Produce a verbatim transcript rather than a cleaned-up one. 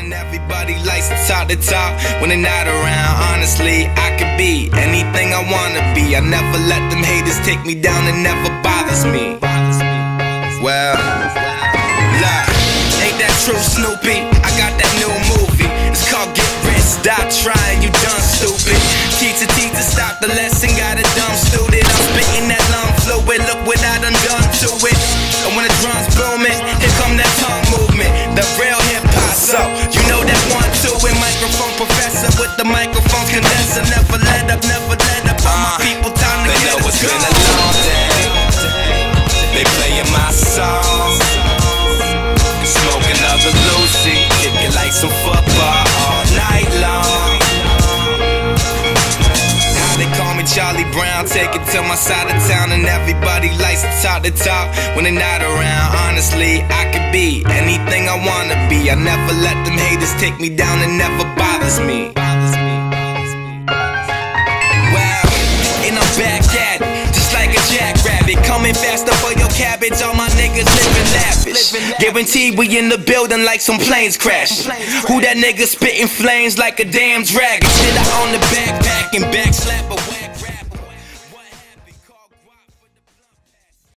and everybody likes to talk the talk when they're not around. Honestly, I could be anything I wanna be. I never let them haters take me down, it never bothers me. Well, look, ain't that true, Snoopy? I got that new movie. It's called Get Rich, Stop Trying, You Done Stupid. Teacher, teacher, stop the lesson, got a dumb student. I'm spitting that lung fluid, look what I done done to it. And when the drums booming, here come that tongue movement, the real hip-hop, so you know that one, two, and microphone professor with the microphone condenser. Never let up, never let up, all my people, time to get us go. They know it's been a long day, they playing my songs, smoking other Lucy, kicking like some football all night long. Now they call me Charlie Brown, take it to my side of town, and everybody likes to talk the talk when they're not around. Honestly, I could be anything I wanna be. I never let them haters take me down, it never bothers me. Wow, and I'm back at it, just like a jackrabbit, coming faster for your cabbage. All my niggas living lavish, guaranteed we in the building like some planes crash. Who that nigga spitting flames like a damn dragon? Shit, I own the backpack and back slap away.